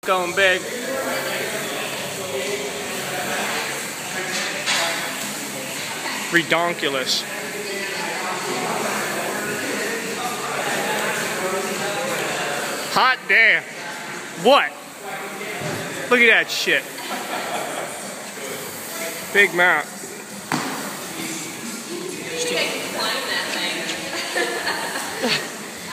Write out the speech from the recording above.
Going big. Redonkulous. Hot damn. What? Look at that shit. Big mount.